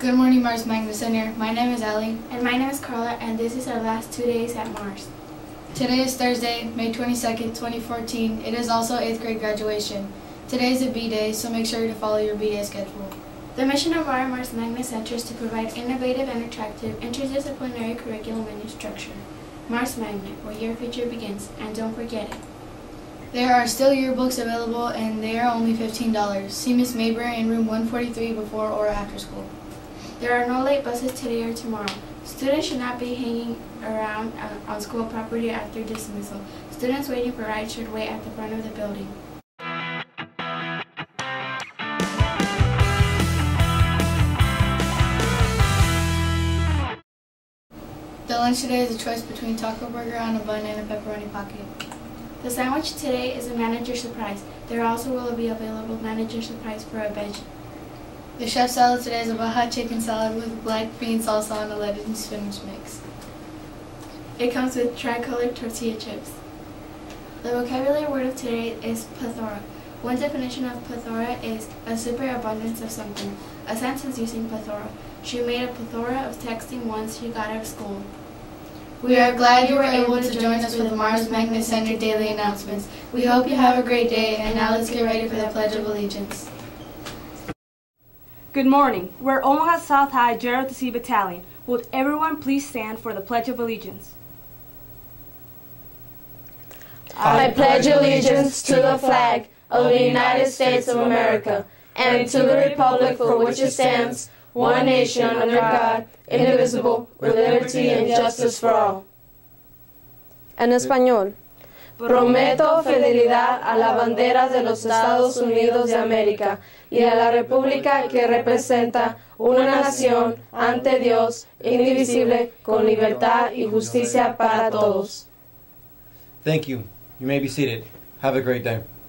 Good morning, Mars Magna Center. My name is Allie. And my name is Carla, and this is our last 2 days at Mars. Today is Thursday, May 22nd, 2014. It is also 8th grade graduation. Today is a B-Day, so make sure to follow your B-Day schedule. The mission of our Mars Magna Center is to provide innovative and attractive interdisciplinary curriculum and structure. Mars Magna, where your future begins, and don't forget it. There are still yearbooks available, and they are only $15. See Miss Mayburn in room 143 before or after school. There are no late buses today or tomorrow. Students should not be hanging around on school property after dismissal. Students waiting for rides should wait at the front of the building. The lunch today is a choice between taco burger on a bun and a pepperoni pocket. The sandwich today is a manager surprise. There also will be available manager surprise for a veggie. The chef salad today is a Baja chicken salad with black bean salsa on a lettuce and spinach mix. It comes with tricolor tortilla chips. The vocabulary word of today is plethora. One definition of plethora is a superabundance of something. A sentence using plethora. She made a plethora of texting once she got out of school. We are glad you were able to join us for the Mars Magna Center daily announcements. We hope you have a great day, and now let's get ready for the Pledge of Allegiance. Good morning. We're Omaha South High Gerald C. Battalion. Would everyone please stand for the Pledge of Allegiance? I pledge allegiance to the flag of the United States of America and to the republic for which it stands, one nation under God, indivisible, with liberty and justice for all. En español. Prometo fidelidad a la bandera de los Estados Unidos de América y a la república que representa una nación ante Dios indivisible con libertad y justicia para todos. Thank you. You may be seated. Have a great day.